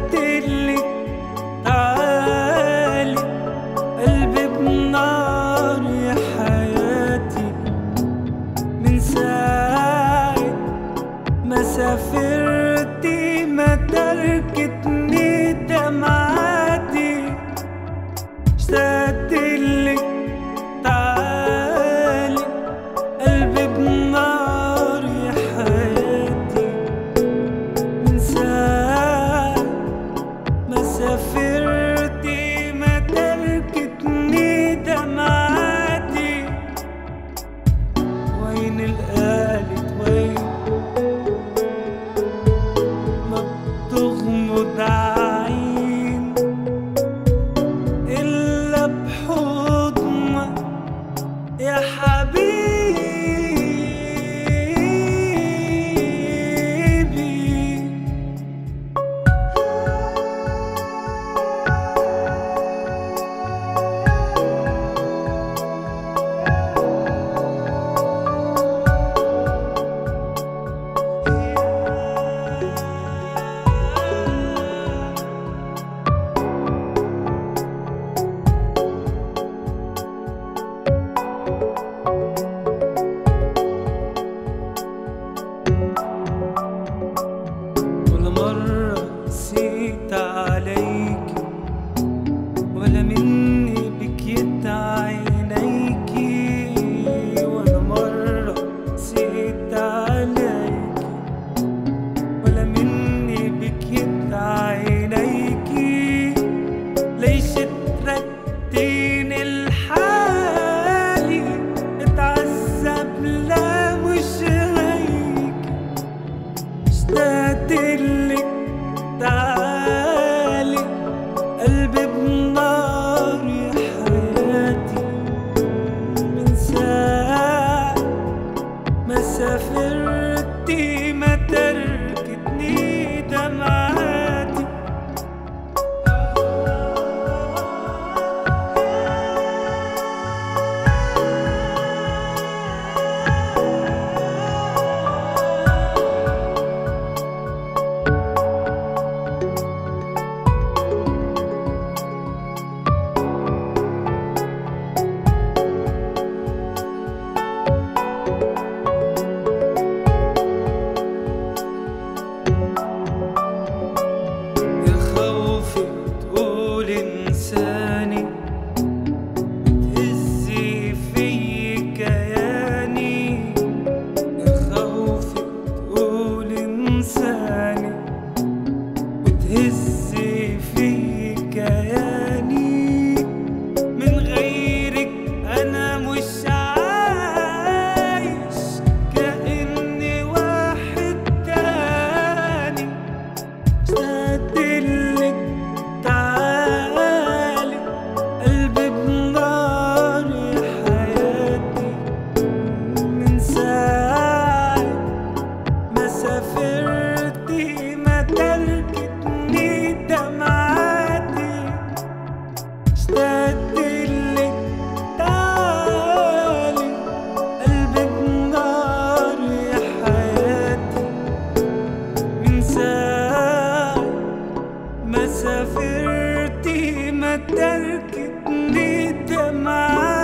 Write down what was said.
اشتقتلك تعالي، قلبي بنار يا حياتي، من ساعة ما سافرتي ما تركتني دمعاتي. اشتقتلك تعالي، قلبي بنار يا حياتي، من ساعة ما سافرتي ما تركتني دمعاتي. وين القالت وين ما بتغمض عين إلا بحضنك يا حبيبي. ولا مرة قسيت عليكي ولا مني بكيت عينيكي، ولا مرة قسيت عليكي ولا مني بكيت عينيكي. ليش ترديني لحالي اتعذب لا مش هيك. اشتقتلك تعالي، قلبي بنار يا حياتي، من ساعة ما سافرتي ما تركتني دمعاتي. يا خوفي تقول انساني، بتهزي في كياني. يا خوفي تقول انساني، بتهزي في كياني. من غيرك انا مش عايش، كأني واحد تاني. اشتقتلك تعالي، قلبي بنار يا حياتي، من ساعة ما سافرتي ما تركتني دمعاتي. اشتقتلك تعالي، قلبي بنار يا حياتي، من ساعة ما سافرتي ما تركتني دمعاتي.